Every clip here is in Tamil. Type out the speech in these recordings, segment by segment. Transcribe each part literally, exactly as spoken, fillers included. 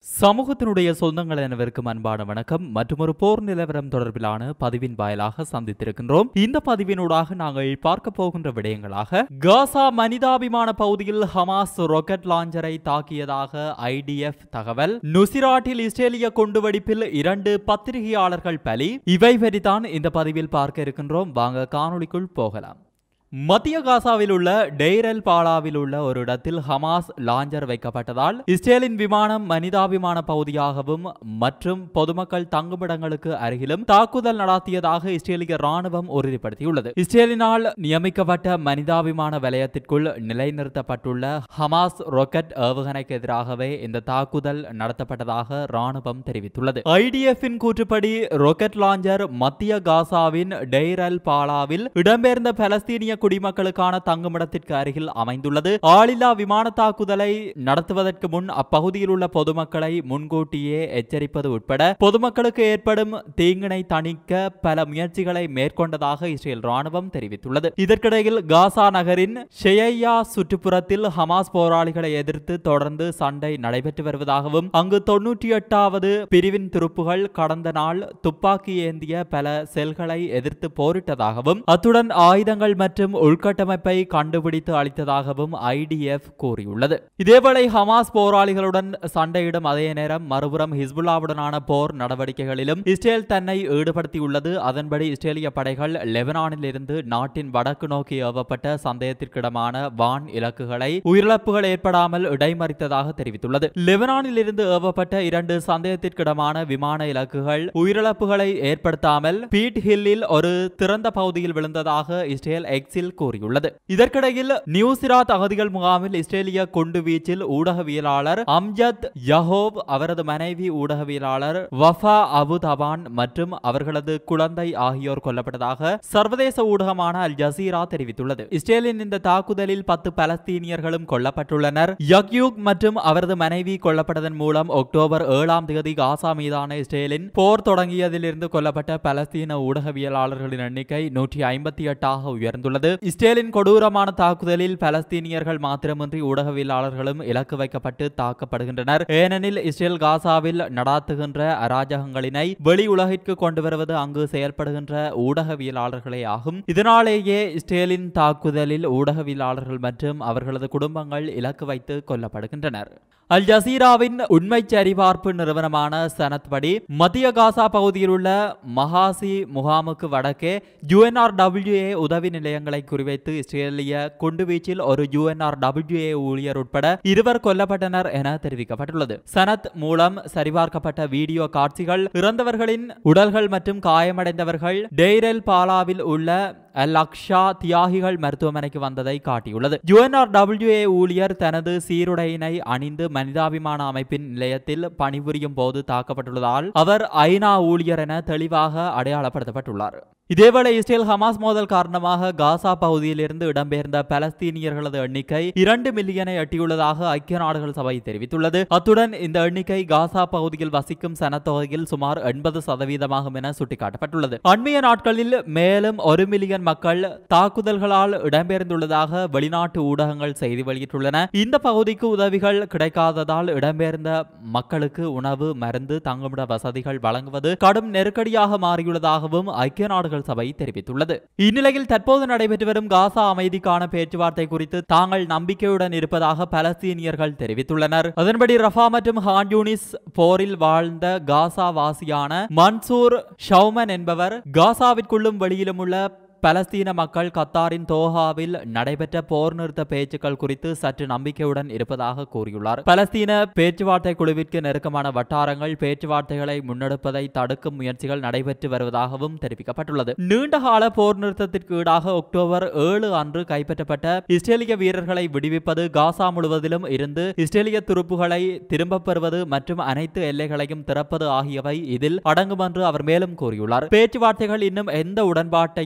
சமூகத்தினுடைய சொந்தங்கள் அனைவருக்கும் அன்பான வணக்கம். மற்றொரு போர் நிலவரம் தொடர்பிலான பதிவின் வாயிலாக சந்தித்திருக்கின்றோம். இந்த பதிவினூடாக நாங்கள் பார்க்க போகின்ற விடயங்களாக காசா மனிதாபிமான பகுதியில் ஹமாஸ் ராக்கெட் லாஞ்சரை தாக்கியதாக ஐடிஎஃப் தகவல், நுசிராட்டில் இஸ்ரேலிய குண்டுவெடிப்பில் இரண்டு பத்திரிகையாளர்கள் பலி, இவை பற்றித்தான் இந்த பதிவில் பார்க்க இருக்கின்றோம். வாங்க காணொளிக்குள் போகலாம். மத்திய காசாவில் உள்ள டெய்ரல் பாலாவில் உள்ள ஒரு இடத்தில் ஹமாஸ் லாஞ்சர் வைக்கப்பட்டதால் இஸ்ரேலின் விமானம் மனிதாபிமான பகுதியாகவும் மற்றும் பொதுமக்கள் தங்குமிடங்களுக்கு அருகிலும் தாக்குதல் நடத்தியதாக இஸ்ரேலிய ராணுவம் உறுதிப்படுத்தியுள்ளது. இஸ்ரேலினால் நியமிக்கப்பட்ட மனிதாபிமான வலயத்திற்குள் நிலைநிறுத்தப்பட்டுள்ள ஹமாஸ் ராக்கெட் ஏவுகணைக்கு எதிராகவே இந்த தாக்குதல் நடத்தப்பட்டதாக ராணுவம் தெரிவித்துள்ளது. ஐடிஎஃப்பின் கூற்றுப்படி ராக்கெட் லாஞ்சர் மத்திய காசாவின் டெய்ரல் பாலாவில் இடம்பெயர்ந்த பலஸ்தீனிய குடிமக்களுக்கான தங்குமிடத்திற்கு அருகில் அமைந்துள்ளது. ஆளில்லா விமான தாக்குதலை நடத்துவதற்கு முன் அப்பகுதியில் உள்ள பொதுமக்களை முன்கூட்டியே எச்சரிப்பது உட்பட பொதுமக்களுக்கு ஏற்படும் தீங்கினை தணிக்க பல முயற்சிகளை மேற்கொண்டதாக இஸ்ரேல் ராணுவம் தெரிவித்துள்ளது. இதற்கிடையில் காசா நகரின் ஷெய்யா சுற்றுப்புறத்தில் ஹமாஸ் போராளிகளை எதிர்த்து தொடர்ந்து சண்டை நடைபெற்று வருவதாகவும் அங்கு தொன்னூற்றி எட்டாவது பிரிவின் துருப்புகள் கடந்த நாள் துப்பாக்கி ஏந்திய பல செல்களை எதிர்த்து போரிட்டதாகவும் அத்துடன் ஆயுதங்கள் மற்றும் உள்கட்டமைப்பை கண்டுபிடித்து அளித்ததாகவும் ஐடிஎஃப் கூறியுள்ளது. இதேவேளை ஹமாஸ் போராளிகளுடன் சண்டையிடும் அதே நேரம் மறுபுறம் ஹிஸ்புல்லாவுடனான போர் நடவடிக்கைகளிலும் இஸ்ரேல் தன்னை ஈடுபடுத்தியுள்ளது. அதன்படி இஸ்ரேலிய படைகள் லெபனானில் இருந்து நாட்டின் வடக்கு நோக்கி ஏவப்பட்ட சந்தேகத்திற்கிடமான வான் இலக்குகளை உயிரிழப்புகள் ஏற்படாமல் இடைமறித்ததாக தெரிவித்துள்ளது. லெபனானில் இருந்து ஏவப்பட்ட இரண்டு சந்தேகத்திற்கிடமான விமான இலக்குகள் உயிரிழப்புகளை ஏற்படுத்தாமல் பீட் ஹில்லில் ஒரு திறந்த பகுதியில் விழுந்ததாக இஸ்ரேல் எக்ஸில் கூறியுள்ளது. இதற்கிடையில் நியூசிராத் அகதிகள் முகாமில் இஸ்ரேலிய குண்டு வீச்சில் ஊடகவியலாளர் அம்ஜத் யஹோவ், அவரது மனைவி ஊடகவியலாளர் வஃபா அபு தபான் மற்றும் அவர்களது குழந்தை ஆகியோர் கொல்லப்பட்டதாக சர்வதேச ஊடகமான அல் ஜசீரா தெரிவித்துள்ளது. இஸ்ரேலின் இந்த தாக்குதலில் பத்து பலஸ்தீனியர்களும் கொல்லப்பட்டுள்ளனர். யக்யூக் மற்றும் அவரது மனைவி கொல்லப்பட்டதன் மூலம் அக்டோபர் ஏழாம் தேதி காசா மீதான இஸ்ரேலின் போர் தொடங்கியதிலிருந்து கொல்லப்பட்ட பலஸ்தீன ஊடகவியலாளர்களின் எண்ணிக்கை நூற்றி ஐம்பத்தி எட்டாக உயர்ந்துள்ளது. இஸ்ரேலின் கொடூரமான தாக்குதலில் பலஸ்தீனியர்கள் மாத்திரமின்றி ஊடகவியலாளர்களும் இலக்கு வைக்கப்பட்டு தாக்கப்படுகின்றனர். ஏனெனில் இஸ்ரேல் காசாவில் நடாத்துகின்ற அராஜகங்களினை வெளி உலகிற்கு கொண்டு வருவது அங்கு செயல்படுகின்ற ஊடகவியலாளர்களே ஆகும். இதனாலேயே இஸ்ரேலின் தாக்குதலில் ஊடகவியலாளர்கள் மற்றும் அவர்களது குடும்பங்கள் இலக்கு வைத்து கொல்லப்படுகின்றனர். அல் ஜசீராவின் உண்மை சரிபார்ப்பு நிறுவனமான சனத் படி மத்திய காசா பகுதியில் உள்ள மகாசி முகாமுக்கு வடக்கே யுஎன்ஆர்டபிள்யூஏ உதவி நிலையங்களை குறிவைத்து இஸ்ரேலிய குண்டுவீச்சில் ஒரு யுஎன்ஆர்டபிள்யூஏ ஊழியர் உட்பட இருவர் கொல்லப்பட்டனர் என தெரிவிக்கப்பட்டுள்ளது. சனத் மூலம் சரிபார்க்கப்பட்ட வீடியோ காட்சிகள் இறந்தவர்களின் உடல்கள் மற்றும் காயமடைந்தவர்கள் டெய்ரல் பாலாவில் உள்ள அல் அக்ஷா தியாகிகள் மருத்துவமனைக்கு வந்ததை காட்டியுள்ளது. யுஎன்ஆர்டபிள்யூஏ ஊழியர் தனது சீருடையினை அணிந்து மனிதாபிமான அமைப்பின் நிலையத்தில் பணிபுரியும் போது தாக்கப்பட்டுள்ளதால் அவர் ஐநா ஊழியர் என தெளிவாக அடையாளப்படுத்தப்பட்டுள்ளார். இதேவேளை இஸ்ரேல் ஹமாஸ் மோதல் காரணமாக காசா பகுதியில் இருந்து இடம்பெயர்ந்த பலஸ்தீனியர்களது எண்ணிக்கை இரண்டு மில்லியனை எட்டியுள்ளதாக ஐக்கிய நாடுகள் சபை தெரிவித்துள்ளது. அத்துடன் இந்த எண்ணிக்கை காசா பகுதியில் வசிக்கும் சனத்தொகையில் சுமார் எண்பது சதவீதமாகும் என சுட்டிக்காட்டப்பட்டுள்ளது. அண்மைய நாட்களில் மேலும் ஒரு மில்லியன் மக்கள் தாக்குதல்களால் இடம்பெயர்ந்துள்ளதாக வெளிநாட்டு ஊடகங்கள் செய்தி வெளியிட்டுள்ளன. இந்த பகுதிக்கு உதவிகள் கிடைக்காததால் இடம்பெயர்ந்த மக்களுக்கு உணவு, மருந்து, தங்குமிட வசதிகள் வழங்குவது கடும் நெருக்கடியாக மாறியுள்ளதாகவும் ஐக்கிய நாடுகள் சபை தெரிவித்துள்ளது. இந்நிலையில் தற்போது நடைபெற்று வரும் காசா அமைதிக்கான பேச்சுவார்த்தை குறித்து தாங்கள் நம்பிக்கையுடன் இருப்பதாக பலஸ்தீனியர்கள் தெரிவித்துள்ளனர். அதன்படி ரஃபா மற்றும் ஹான் யூனிஸ் போரில் வாழ்ந்த காசா வாசியான மன்சூர் ஷவுமன் என்பவர் காசாவிற்குள்ளும் வெளியிலும் உள்ள பலஸ்தீன மக்கள் கத்தாரின் தோஹாவில் நடைபெற்ற போர் நிறுத்த பேச்சுக்கள் குறித்து சற்று நம்பிக்கையுடன் இருப்பதாக கூறியுள்ளார். பலஸ்தீன பேச்சுவார்த்தை குழுவிற்கு நெருக்கமான வட்டாரங்கள் பேச்சுவார்த்தைகளை முன்னெடுப்பதை தடுக்கும் முயற்சிகள் நடைபெற்று வருவதாகவும் தெரிவிக்கப்பட்டுள்ளது. நீண்டகால போர் நிறுத்தத்திற்கு ஈடாக அக்டோபர் ஏழு அன்று கைப்பற்றப்பட்ட இஸ்ரேலிய வீரர்களை விடுவிப்பது, காசா முழுவதிலும் இருந்து இஸ்ரேலிய துருப்புகளை திரும்பப் பெறுவது மற்றும் அனைத்து எல்லைகளையும் திறப்பது ஆகியவை இதில் அடங்கும் என்று அவர் மேலும் கூறியுள்ளார். பேச்சுவார்த்தைகள் இன்னும் எந்த உடன்பாட்டையும்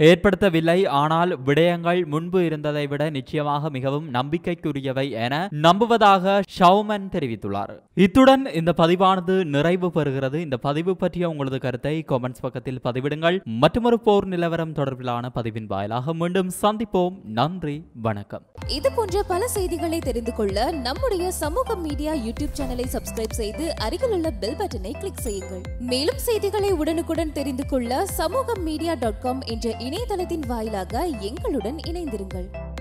ஏற்படுத்தவில்லை. ஆனால் விடயங்கள் முன்பு இருந்ததை விட நிச்சயமாக மிகவும் நம்பிக்கைக்குரியவை என நம்புவதாக ஷவுமன் தெரிவித்துள்ளார். இத்துடன் இந்த பதிவானது நிறைவு பெறுகிறது. இந்த பதிவு பற்றிய உங்களது கருத்தை கமெண்ட்ஸ் பக்கத்தில் பதிவிடுங்கள். மற்றொரு போர் நிலவரம் தொடர்பிலான பதிவின் வாயிலாக மீண்டும் சந்திப்போம். நன்றி, வணக்கம். இது போன்ற பல செய்திகளை தெரிந்து கொள்ள நம்முடைய சமூக மீடியா யூடியூப் சேனலை சப்ஸ்கிரைப் செய்து அருகிலுள்ள பெல் பட்டனை கிளிக் செய்யுங்கள். மேலும் செய்திகளை உடனுக்குடன் தெரிந்து கொள்ள சமூக மீடியா டாட் காம் என்ற இணையதளத்தின் வாயிலாக எங்களுடன் இணைந்திருங்கள்.